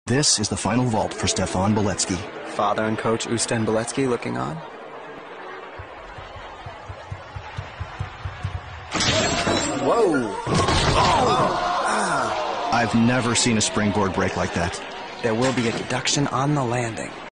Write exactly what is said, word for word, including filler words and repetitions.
This is the final vault for Stefan Beletsky. Father and coach Usten Beletsky looking on. Whoa! I've never seen a springboard break like that. There will be a deduction on the landing.